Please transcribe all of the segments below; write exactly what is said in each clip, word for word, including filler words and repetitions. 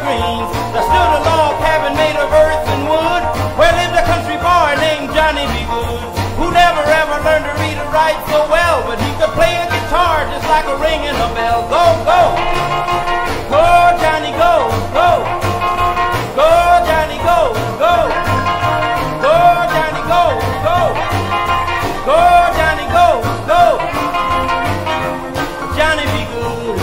dreams. There stood a log cabin made of earth and wood, where lived a country boy named Johnny B. Good, who never ever learned to read or write so well, but he could play a guitar just like a ringing a bell. Go, go, go, Johnny, go, go, go, Johnny, go, go, go, Johnny, go, go, go, Johnny, go, go, Johnny B. Good.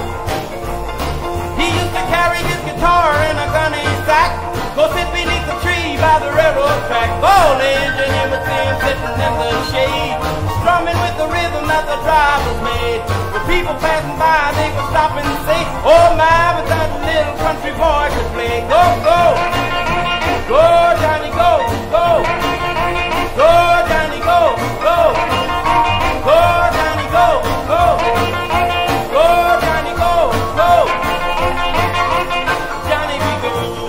He used to carry his guitar in a gunny sack, go sit beneath the tree by the railroad track. Old engineer would see him sitting in the shade, strumming with the rhythm that the drivers made. When people passing by, they would stop and say, oh my, but that little country boy could play. Go, go, go, Johnny, go, go, go, Johnny, go, go, go, Johnny, go, go, go, Johnny, go, go, Johnny be good.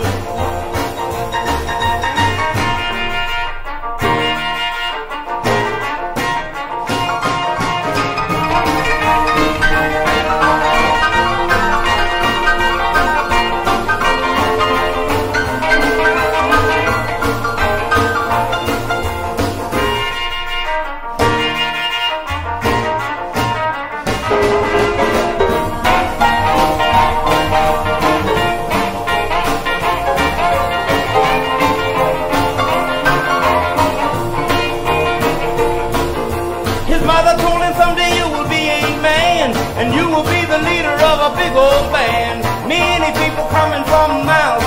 His mother told him someday you will be a man, and you will be the leader of a big old band. Many people coming from miles